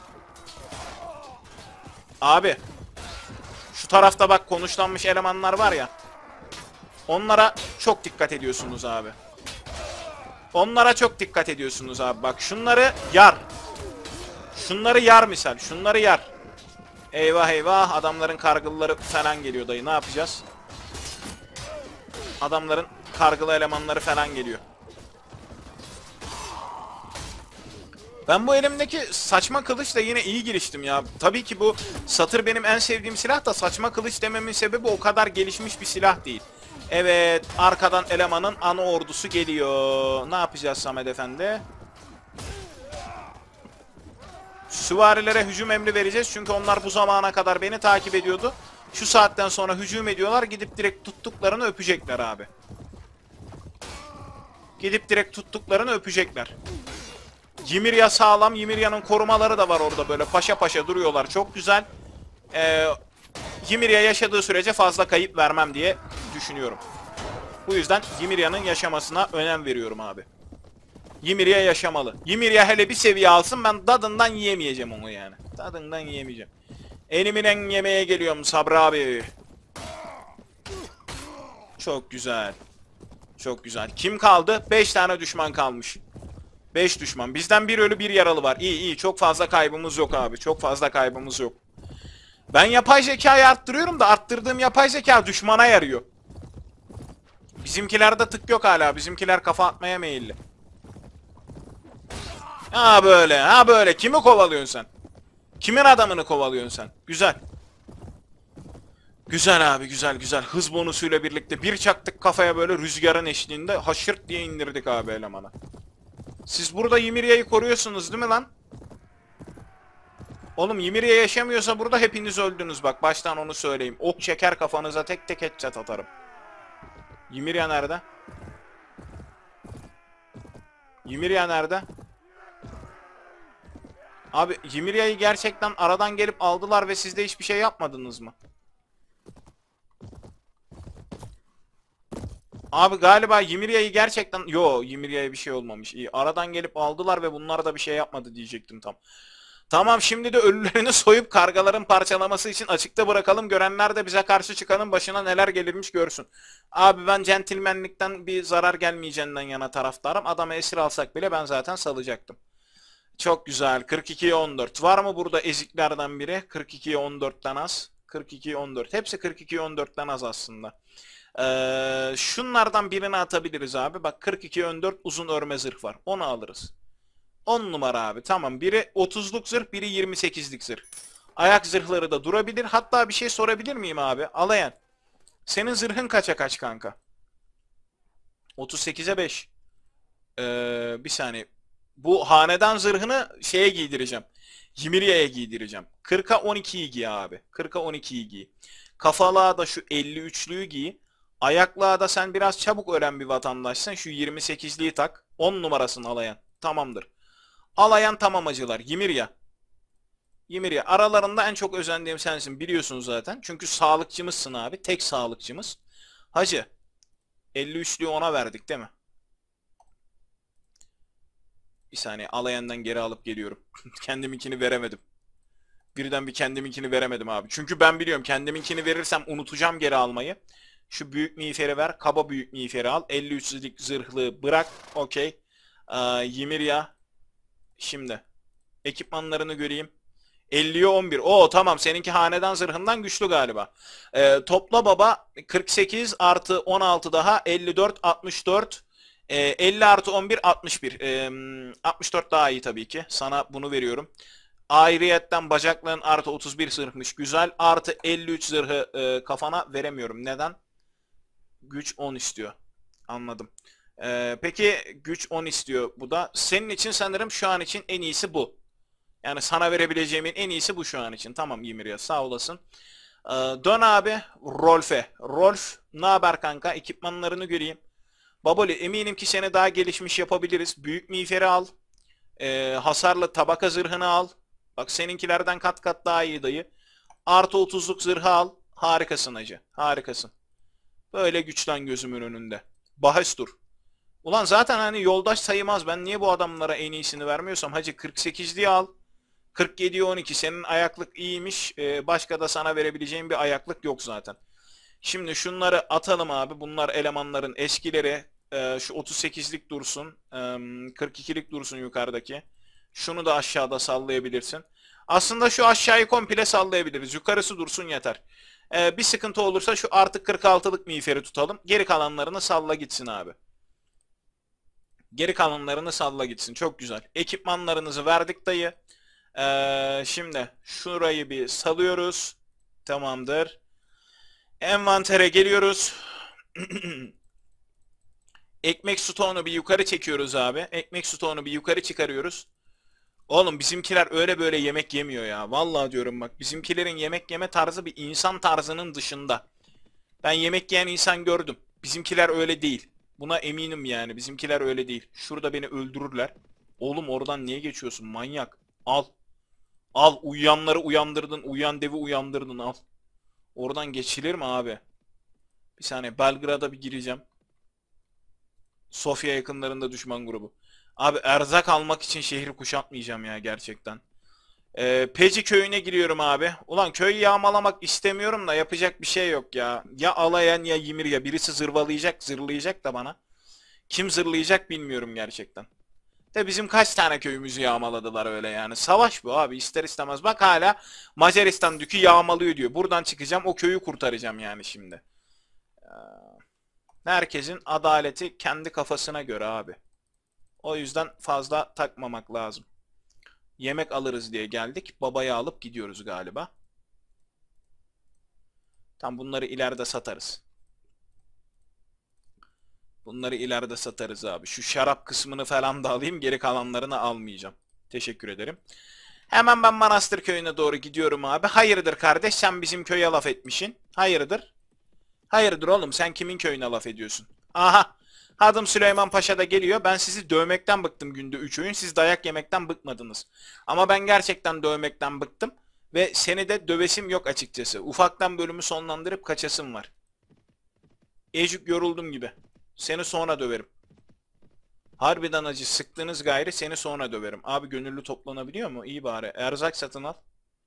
Abi. Şu tarafta bak konuşlanmış elemanlar var ya. Onlara çok dikkat ediyorsunuz abi. Onlara çok dikkat ediyorsunuz abi. Bak şunları yar. Şunları yar misal. Şunları yar. Eyvah eyvah. Adamların kargılıları falan geliyor dayı. Ne yapacağız? Adamların kargılı elemanları falan geliyor. Ben bu elimdeki saçma kılıçla yine iyi giriştim ya. Tabii ki bu satır benim en sevdiğim silah da saçma kılıç dememin sebebi o kadar gelişmiş bir silah değil. Evet, arkadan elemanın ana ordusu geliyor. Ne yapacağız Samet Efendi? Süvarilere hücum emri vereceğiz çünkü onlar bu zamana kadar beni takip ediyordu. Şu saatten sonra hücum ediyorlar, gidip direkt tuttuklarını öpecekler abi. Gidip direkt tuttuklarını öpecekler. Yimirya sağlam. Yimirya'nın korumaları da var orada böyle paşa paşa duruyorlar. Çok güzel. Ee, Yimirya yaşadığı sürece fazla kayıp vermem diye düşünüyorum. Bu yüzden Yimirya'nın yaşamasına önem veriyorum abi. Yimirya yaşamalı. Yimirya hele bir seviye alsın, ben tadından yiyemeyeceğim onu yani. Tadından yiyemeyeceğim. Elimin en yemeğe geliyorum Sabri abi. Çok güzel. Çok güzel. Kim kaldı? beş tane düşman kalmış. beş düşman. Bizden bir ölü bir yaralı var. İyi iyi. Çok fazla kaybımız yok abi. Çok fazla kaybımız yok. Ben yapay zekayı arttırıyorum da arttırdığım yapay zeka düşmana yarıyor. Bizimkilerde tık yok hala. Bizimkiler kafa atmaya meyilli. Ha böyle. Ha böyle. Kimi kovalıyorsun sen? Kimin adamını kovalıyorsun sen? Güzel. Güzel abi, güzel güzel. Hız bonusuyla birlikte bir çaktık kafaya böyle rüzgarın eşliğinde haşırt diye indirdik abi elemana. Siz burada Yimirya'yı koruyorsunuz değil mi lan? Oğlum Yimirya yaşamıyorsa burada hepiniz öldünüz bak, baştan onu söyleyeyim. Ok çeker kafanıza, tek tek headshot atarım. Yimirya nerede? Yimirya nerede? Abi Yimirya'yı gerçekten aradan gelip aldılar ve siz de hiçbir şey yapmadınız mı? Abi galiba Yimirya'yı gerçekten... Yo, Yimirya'ya bir şey olmamış. İyi. Aradan gelip aldılar ve bunlar da bir şey yapmadı diyecektim tam. Tamam, şimdi de ölülerini soyup kargaların parçalaması için açıkta bırakalım. Görenler de bize karşı çıkanın başına neler gelirmiş görsün. Abi ben centilmenlikten bir zarar gelmeyeceğinden yana taraftarım. Adamı esir alsak bile ben zaten salacaktım. Çok güzel. kırk ikiye on dört. Var mı burada eziklerden biri? kırk ikiye on dörtten az. kırk ikiye on dört. Hepsi kırk ikiye on dörtten az aslında. Ee, şunlardan birini atabiliriz abi. Bak kırk ikiye on dört uzun örme zırh var. Onu alırız. on numara abi. Tamam. Biri otuzluk zırh, biri yirmi sekizlik zırh. Ayak zırhları da durabilir. Hatta bir şey sorabilir miyim abi? Alayan. Senin zırhın kaça kaç kanka? otuz sekize beş. Ee, bir saniye. Bu hanedan zırhını şeye giydireceğim. Yimiriye'ye giydireceğim. kırka on ikiyi giy abi. kırka on ikiyi giy. Kafalığa da şu elli üçlüyü giy. Ayaklığa da sen biraz çabuk ölen bir vatandaşsın. Şu yirmi sekizliği tak. on numarasını alayan. Tamamdır. Alayan tamamacılar. Yimirya. Yimirya. Aralarında en çok özendiğim sensin. Biliyorsun zaten. Çünkü sağlıkçımızsın abi. Tek sağlıkçımız. Hacı. elli üçlüyü ona verdik değil mi? Bir saniye. Alayandan geri alıp geliyorum. Kendiminkini veremedim. Birden bir kendiminkini veremedim abi. Çünkü ben biliyorum kendiminkini verirsem unutacağım geri almayı. Şu büyük miğferi ver. Kaba büyük miğferi al. elli üçlük zırhlı bırak. Okey. Ee, Yimirya. Şimdi. Ekipmanlarını göreyim. elliye on bir. Oo tamam, seninki hanedan zırhından güçlü galiba. Ee, topla baba kırk sekiz artı on altı daha elli dört altmış dört. Ee, elli artı on bir altmış bir. Ee, altmış dört daha iyi tabii ki. Sana bunu veriyorum. Ayrıyetten bacakların artı otuz bir zırhmış. Güzel. Artı elli üç zırhı e, kafana veremiyorum. Neden? Güç on istiyor. Anladım. Ee, peki güç on istiyor bu da. Senin için sanırım şu an için en iyisi bu. Yani sana verebileceğimin en iyisi bu şu an için. Tamam Yimirya, sağ olasın. Ee, dön abi Rolf'e. Rolf ne haber kanka? Ekipmanlarını göreyim. Baboli eminim ki seni daha gelişmiş yapabiliriz. Büyük miğferi al. Ee, hasarlı tabaka zırhını al. Bak seninkilerden kat kat daha iyi dayı. Artı otuzluk zırhı al. Harikasın hacı. Harikasın. Böyle güçten gözümün önünde. Bahis dur. Ulan zaten hani yoldaş sayılmaz. Ben niye bu adamlara en iyisini vermiyorsam? Hacı kırk sekizliği al. kırk yediye on iki. Senin ayaklık iyiymiş. Ee, başka da sana verebileceğim bir ayaklık yok zaten. Şimdi şunları atalım abi. Bunlar elemanların eskileri. Ee, şu otuz sekizlik dursun. Ee, kırk ikilik dursun yukarıdaki. Şunu da aşağıda sallayabilirsin. Aslında şu aşağıyı komple sallayabiliriz. Yukarısı dursun yeter. Ee, bir sıkıntı olursa şu artık kırk altılık miğferi tutalım. Geri kalanlarını salla gitsin abi. Geri kalanlarını salla gitsin. Çok güzel. Ekipmanlarınızı verdik dayı. Ee, şimdi şurayı bir salıyoruz. Tamamdır. Envantere geliyoruz. Ekmek stoğunu bir yukarı çekiyoruz abi. Ekmek stoğunu bir yukarı çıkarıyoruz. Oğlum bizimkiler öyle böyle yemek yemiyor ya. Vallahi diyorum bak. Bizimkilerin yemek yeme tarzı bir insan tarzının dışında. Ben yemek yiyen insan gördüm. Bizimkiler öyle değil. Buna eminim yani. Bizimkiler öyle değil. Şurada beni öldürürler. Oğlum oradan niye geçiyorsun manyak? Al. Al uyuyanları uyandırdın. Uyuyan devi uyandırdın al. Oradan geçilir mi abi? Bir saniye Belgrad'a bir gireceğim. Sofya yakınlarında düşman grubu. Abi erzak almak için şehri kuşatmayacağım ya gerçekten. Ee, Peci köyüne giriyorum abi. Ulan köyü yağmalamak istemiyorum da yapacak bir şey yok ya. Ya Alayan ya Ymir ya. Birisi zırvalayacak zırlayacak da bana. Kim zırlayacak bilmiyorum gerçekten. De bizim kaç tane köyümüzü yağmaladılar öyle yani. Savaş bu abi ister istemez. Bak hala Macaristan dükü yağmalıyor diyor. Buradan çıkacağım o köyü kurtaracağım yani şimdi. Ee, herkesin adaleti kendi kafasına göre abi. O yüzden fazla takmamak lazım. Yemek alırız diye geldik. Babayı alıp gidiyoruz galiba. Tam bunları ileride satarız. Bunları ileride satarız abi. Şu şarap kısmını falan da alayım. Geri kalanlarını almayacağım. Teşekkür ederim. Hemen ben Manastır köyüne doğru gidiyorum abi. Hayırdır kardeş sen bizim köye laf etmişsin. Hayırdır? Hayırdır oğlum sen kimin köyüne laf ediyorsun? Aha. Hadım Süleyman Paşa da geliyor. Ben sizi dövmekten bıktım günde üç öğün. Siz dayak yemekten bıkmadınız. Ama ben gerçekten dövmekten bıktım. Ve seni de dövesim yok açıkçası. Ufaktan bölümü sonlandırıp kaçasım var. Ecük yoruldum gibi. Seni sonra döverim. Harbiden acı, sıktınız gayrı, seni sonra döverim. Abi gönüllü toplanabiliyor mu? İyi bari. Erzak satın al.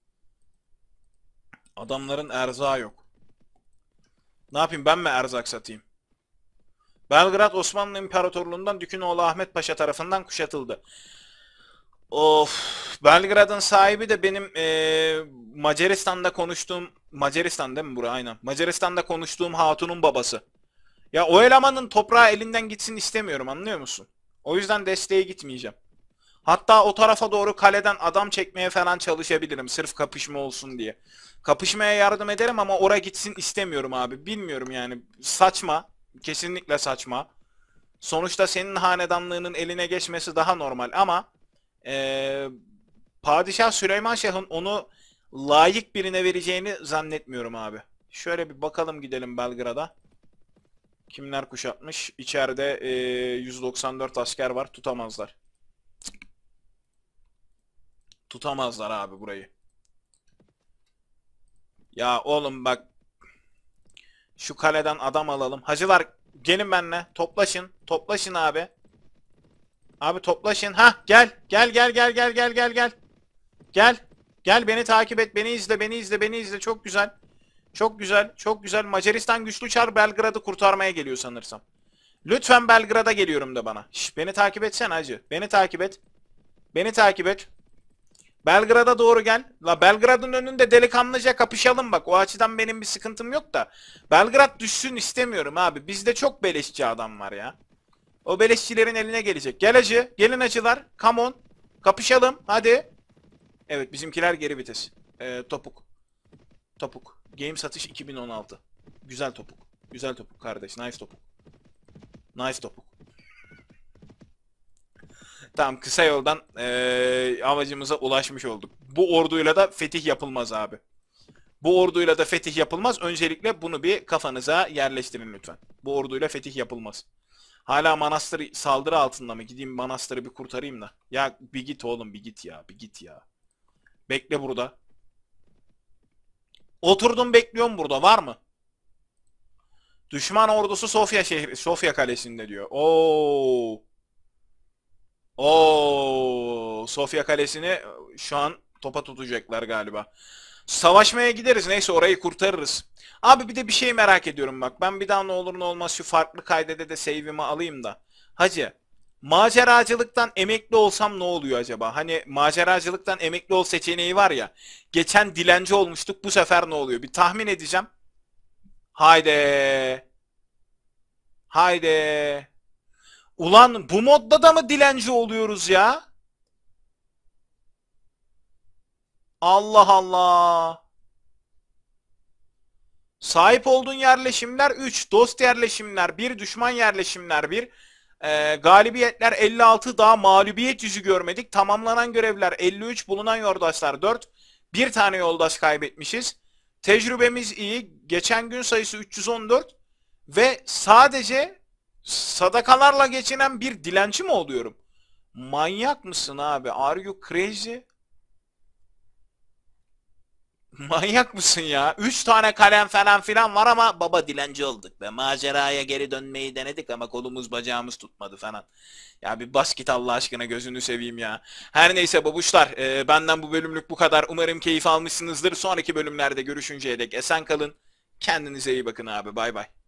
Adamların erzağı yok. Ne yapayım, ben mi erzak satayım? Belgrad Osmanlı İmparatorluğundan Dükünoğlu Ahmet Paşa tarafından kuşatıldı. Of, Belgrad'ın sahibi de benim eee, Macaristan'da konuştuğum, Macaristan değil mi bura, aynen. Macaristan'da konuştuğum hatunun babası. Ya o elemanın toprağı elinden gitsin istemiyorum, anlıyor musun? O yüzden desteğe gitmeyeceğim. Hatta o tarafa doğru kaleden adam çekmeye falan çalışabilirim sırf kapışma olsun diye. Kapışmaya yardım ederim ama oraya gitsin istemiyorum abi. Bilmiyorum yani, saçma. Kesinlikle saçma. Sonuçta senin hanedanlığının eline geçmesi daha normal ama eee, Padişah Süleyman Şah'ın onu layık birine vereceğini zannetmiyorum abi. Şöyle bir bakalım, gidelim Belgrad'a. Kimler kuşatmış? İçeride eee, yüz doksan dört asker var. Tutamazlar. Tutamazlar abi burayı. Ya oğlum bak, şu kaleden adam alalım. Hacılar gelin benimle. Toplaşın. Toplaşın abi. Abi toplaşın. Ha gel. Gel gel gel gel gel gel gel. Gel. Gel beni takip et. Beni izle. Beni izle. Beni izle. Çok güzel. Çok güzel. Çok güzel. Macaristan güçlü çar Belgrad'ı kurtarmaya geliyor sanırsam. Lütfen Belgrad'a geliyorum da bana. Şş, beni takip etsen hacı. Beni takip et. Beni takip et. Belgrad'a doğru gel. La Belgrad'ın önünde delikanlıca kapışalım bak. O açıdan benim bir sıkıntım yok da. Belgrad düşsün istemiyorum abi. Bizde çok beleşçi adam var ya. O beleşçilerin eline gelecek. Gel hacı. Gelin hacılar. Come on. Kapışalım. Hadi. Evet, bizimkiler geri vites. Ee, topuk. Topuk. Game satış iki bin on altı. Güzel topuk. Güzel topuk kardeş. Nice topuk. Nice topuk. Tamam, kısa yoldan ee, amacımıza ulaşmış olduk. Bu orduyla da fetih yapılmaz abi. Bu orduyla da fetih yapılmaz. Öncelikle bunu bir kafanıza yerleştirin lütfen. Bu orduyla fetih yapılmaz. Hala manastır saldırı altında mı? Gideyim manastırı bir kurtarayım da. Ya bir git oğlum, bir git ya. Bir git ya. Bekle burada. Oturdum bekliyorum burada. Var mı? Düşman ordusu Sofya şehri, Sofya kalesinde diyor. Oo. Oo, Sofya Kalesi'ni şu an topa tutacaklar galiba. Savaşmaya gideriz. Neyse, orayı kurtarırız. Abi bir de bir şey merak ediyorum bak. Ben bir daha ne olur ne olmaz şu farklı kaydede de save'imi alayım da. Hacı, maceracılıktan emekli olsam ne oluyor acaba? Hani maceracılıktan emekli ol seçeneği var ya. Geçen dilenci olmuştuk. Bu sefer ne oluyor? Bir tahmin edeceğim. Haydi. Haydi. Ulan bu modda da mı dilenci oluyoruz ya? Allah Allah. Sahip olduğun yerleşimler üç, dost yerleşimler bir, düşman yerleşimler bir, ee, galibiyetler elli altı, daha mağlubiyet yüzü görmedik. Tamamlanan görevler elli üç, bulunan yoldaşlar dört. Bir tane yoldaş kaybetmişiz. Tecrübemiz iyi. Geçen gün sayısı üç yüz on dört ve sadece sadakalarla geçinen bir dilenci mi oluyorum? Manyak mısın abi? Are you crazy? Manyak mısın ya? Üç tane kalem falan filan var ama baba dilenci olduk be. Maceraya geri dönmeyi denedik ama kolumuz bacağımız tutmadı falan. Ya bir bas git Allah aşkına, gözünü seveyim ya. Her neyse babuşlar, e, benden bu bölümlük bu kadar. Umarım keyif almışsınızdır. Sonraki bölümlerde görüşünceye dek esen kalın. Kendinize iyi bakın abi. Bay bay.